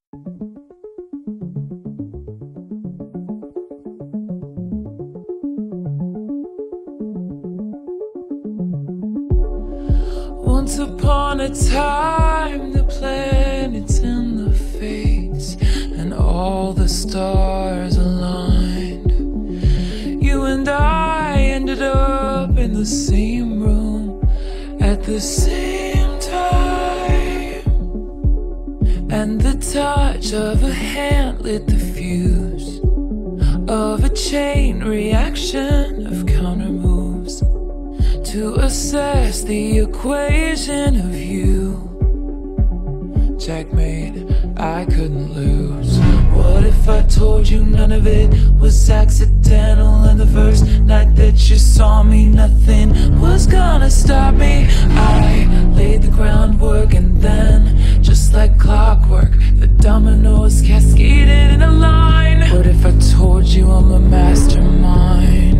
Once upon a time, the planets and the fates and all the stars aligned. You and I ended up in the same room at the same time, and the touch of a hand lit the fuse of a chain reaction of counter moves to assess the equation of you. Checkmate, I couldn't lose. What if I told you none of it was accidental, and the first night that you saw me nothing was gonna stop me? I laid the groundwork, and then, just like clockwork, the dominoes cascaded in a line. What if I told you I'm a mastermind?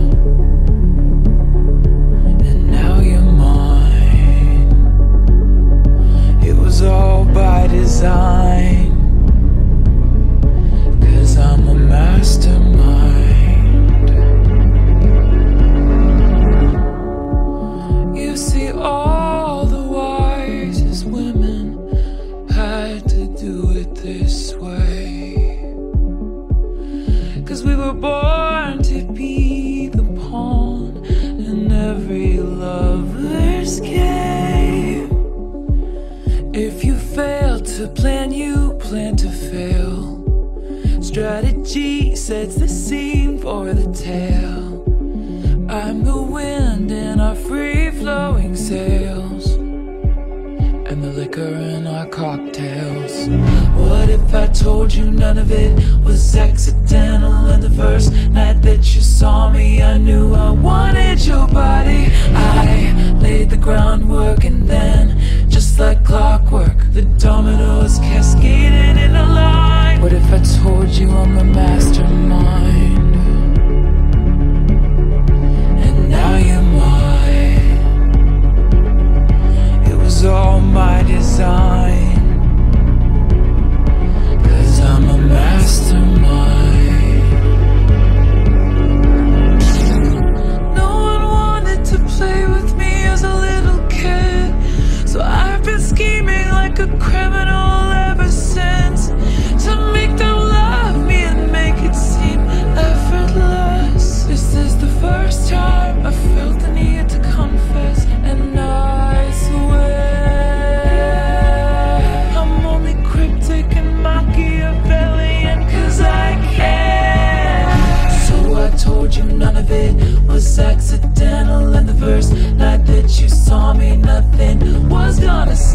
All by design, 'cause I'm a mastermind. You see, all the wisest women had to do it this way, 'cause we were born to be the pawn in every lover's game. If you fail to plan, you plan to fail. Strategy sets the scene for the tale. I'm the wind in our free-flowing sails, and the liquor in our cocktails. What if I told you none of it was accidental, and the first night that you saw me I knew I wanted your body? I laid the groundwork, and then, just like clockwork, the dominoes cascaded in a line. What if I told you I'm a mastermind, and now you're mine? It was all my design, 'cause I'm a mastermind. No one wanted to play with me as a little kid, so I've been scheming like a criminal ever since, to make them love me and make it seem effortless. This is the first time I felt the need to confess, and I swear I'm only cryptic and Machiavellian 'cause I can. So I told you none of it was accidental, and the first night that you saw me nothing was gonna